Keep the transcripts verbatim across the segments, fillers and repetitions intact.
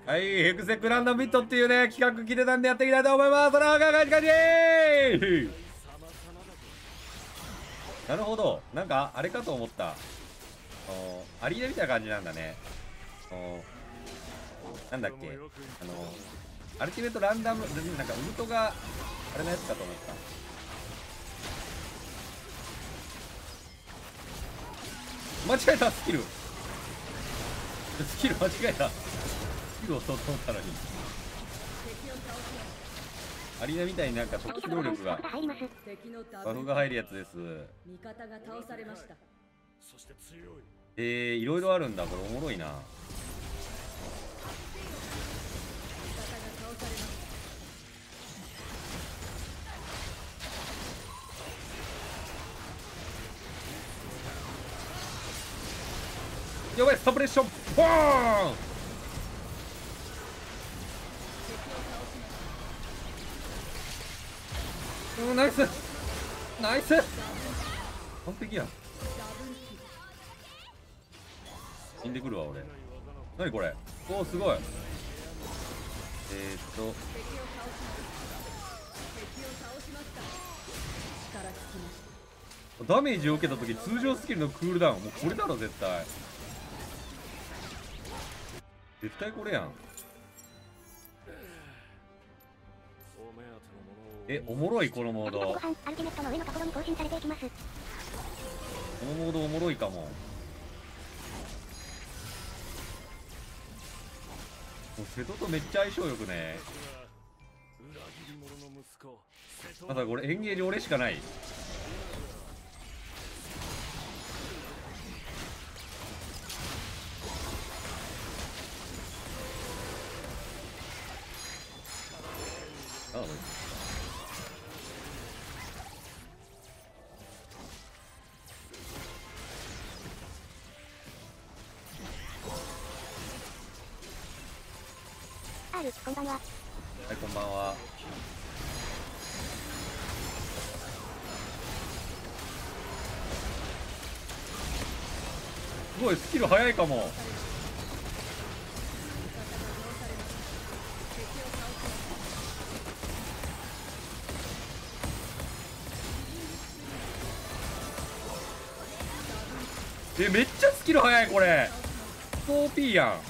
はい、ヘクセクランドビットっていうね、企画来てたんでやっていきたいと思います。それはガチガチなるほど。なんか、あれかと思った。おアリーナみたいな感じなんだね。おなんだっけ。あの、アルティメットランダム、なんかウルトが、あれのやつかと思った。間違えた、スキル。スキル間違えた。スキルをそうと思ったのに。アリーナみたいになんか特殊能力がバフが入るやつです。 味方が倒されました。 えー、いろいろあるんだ。これおもろいな。やばい、サプレッションボーン。うん、ナイスナイス完璧やん。死んでくるわ俺。何これ。おおすごい。えー、っとダメージを受けた時通常スキルのクールダウン、もうこれだろ絶対。絶対これやん。え、おもろいこのモード。このモードおもろいかも。もう瀬戸とめっちゃ相性よくね。まだこれエンゲージ俺しかない。ああ R、こんばんは。はい、こんばんは。すごいスキル早いかも。え、めっちゃスキル早いこれ。オーピー やん。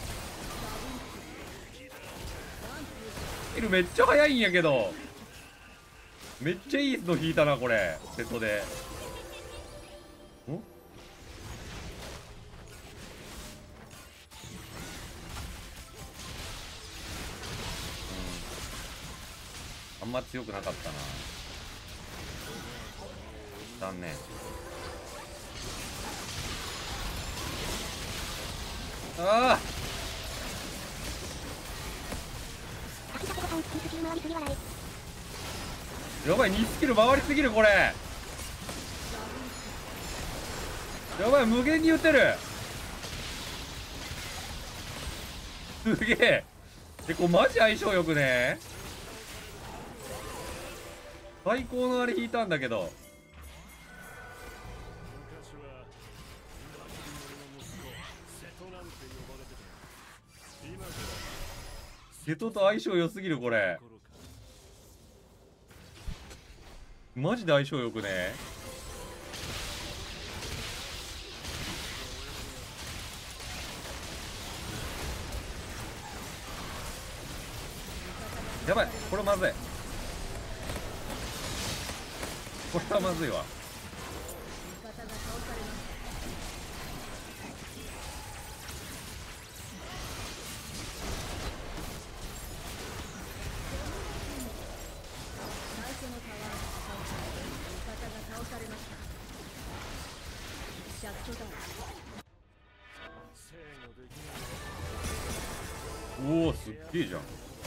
スキルめっちゃ早いんやけど。めっちゃいいの引いたなこれセットで。ん、うん、あんま強くなかったな。残念。ああやばい、にスキル回りすぎるこれ。やばい、無限に打てる。すげえ。え、これマジ相性よくね。最高のあれ引いたんだけど。瀬戸と相性良すぎるこれ。マジで相性よくね。やばい、これまずい。これはまずいわ。おお、すっげえじゃん。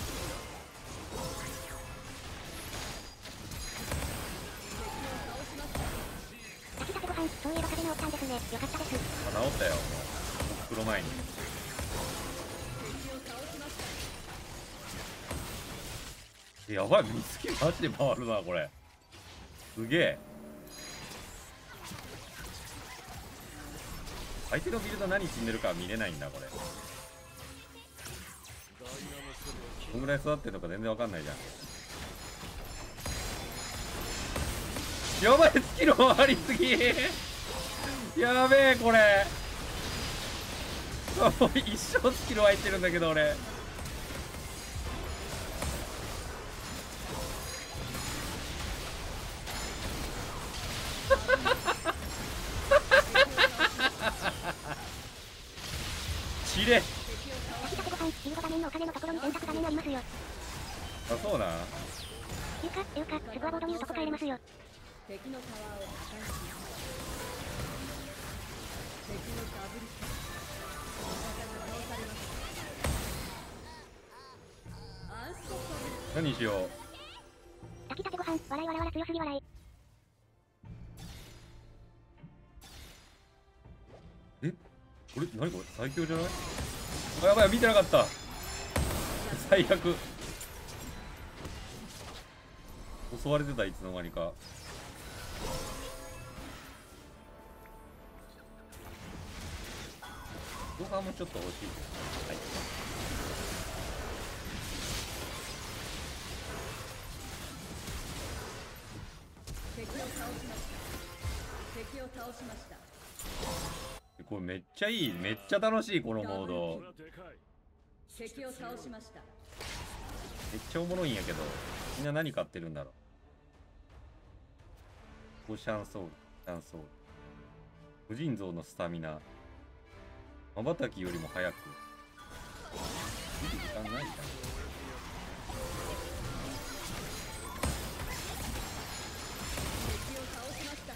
そういえば風治ったんですね。よかったです。 あ、治ったよ。もう黒前に。やばい、ミスキマジで回るなこれ。すげえ。相手のビルド何死んでるか見れないんだこれ。 どんぐらい育ってるのか全然わかんないじゃん。やばい、スキルありすぎやべえこれもう一生スキル入ってるんだけど俺ちれ。 炊きたてご飯、リンゴ画面のお金のところに選択画面ありますよ。 あ、そうなん。 いうか、いうか、スコアボードにいうと答えれますよ。 敵のタワーを破壊します。敵のダブルキル。味方が倒されました。アンストッパブル。 何しよう。 炊きたてご飯、笑い笑わら強すぎ笑い。 え、これ何これ最強じゃない？あ、やばい、見てなかった。最悪。襲われてた、いつの間にか。ご飯もちょっと欲しいです。はい。 敵を倒しました。敵を倒しました。 これめっちゃいい、めっちゃ楽しいこのモード。 敵を倒しました。 めっちゃおもろいんやけど、みんな何買ってるんだろう。オーシャンソウル、シャンソウル。無尽蔵のスタミナ。瞬きよりも早く。見る時間ないじゃん。 敵を倒しました。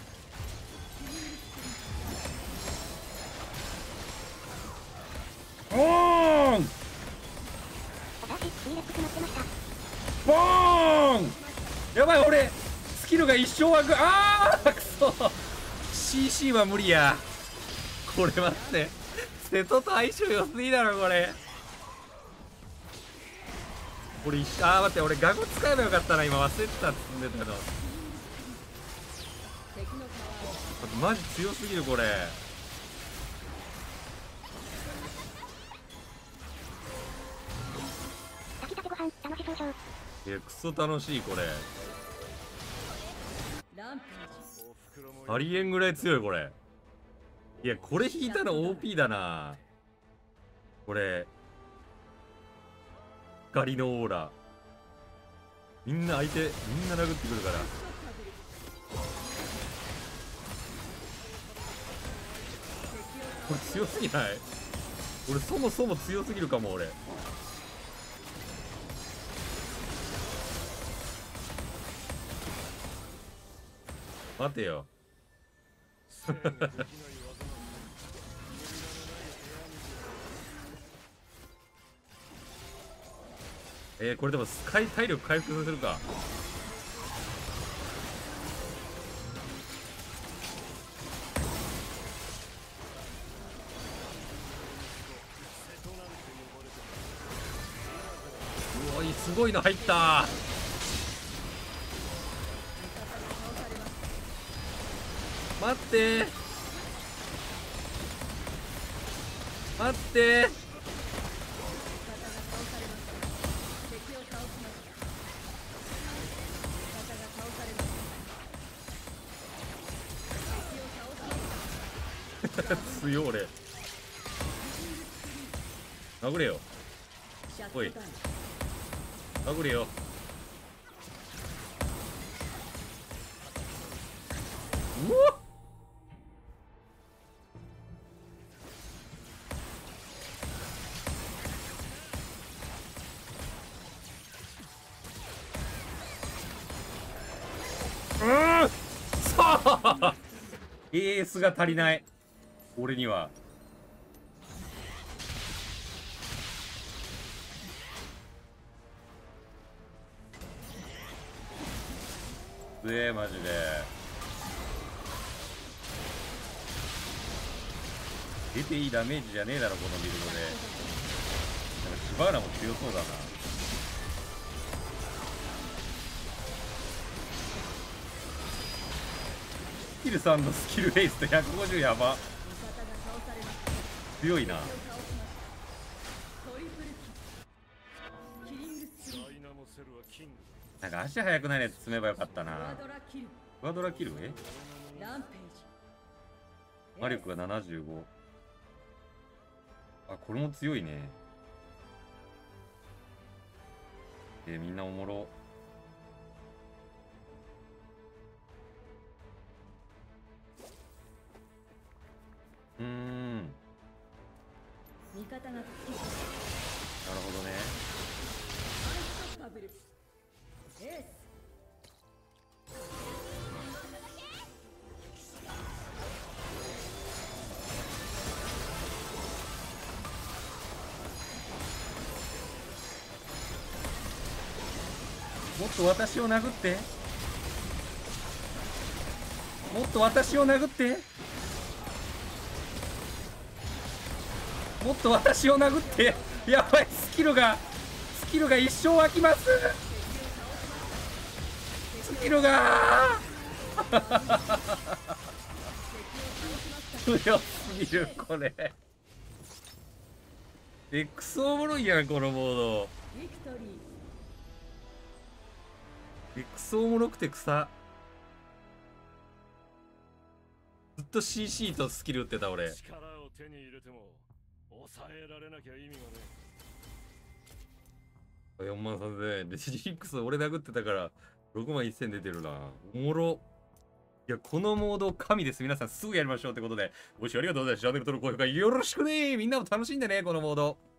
ボーン私、ニーレックス待ってました。 ボーンやばい、俺スキルが一生湧く。あーくそ シーシー は無理や。これ待って、瀬戸と相性良すぎだろこれ。これ一緒、あー待って、俺ガゴ使えばよかったな。今忘れてたっつんでたけど、 敵のタワーをマジ強すぎるこれ。 炊きたてご飯、楽しそうしょう。 いや、クソ楽しいこれ。 ランプージ。 ありえんぐらい強いこれ。いや、これ引いたら オーピー だなこれ。光のオーラ、みんな相手みんな殴ってくるから。これ強すぎない？俺そもそも強すぎるかも俺。待てよえー、これでも体体力回復させるか。うわ、すごいの入った。待って待って強い俺。殴れよ。おい殴れよ。うわっうーんさあエースが足りない俺には。すげえマジで。出ていいダメージじゃねえだろこのビルドで。なんかシバーラも強そうだな。スキルさんのスキルベースとひゃくごじゅうやば。強いな。 トリプルキル。キリングなんか足速くないやつ積めばよかったクワな。 ドラキル。 クワドラキルえランページ。 魔力がななじゅうご。あ、これも強いね。えー、みんなおもろ。うーん。 味方が復帰しなるほどね。 アンストッパブル。エース。 もっと私を殴って。もっと私を殴って。もっと私を殴って。やばい、スキルがスキルが一生湧きます。スキルが強すぎるこれ。え、クソおもろいやんこのモード。 ビクトリー。 え、クソおもろくて草。ずっと シーシー とスキル打ってた俺。 力を手に入れても抑えられなきゃ意味がねよんまんさんぜんえんで、ジンクス俺殴ってたからろくまんせん出てるな。おもろ。いや、このモード神です。皆さんすぐやりましょうってことで、ご視聴ありがとうございました。チャンネル登録、高評価よろしくね。みんなも楽しんでね、このモード。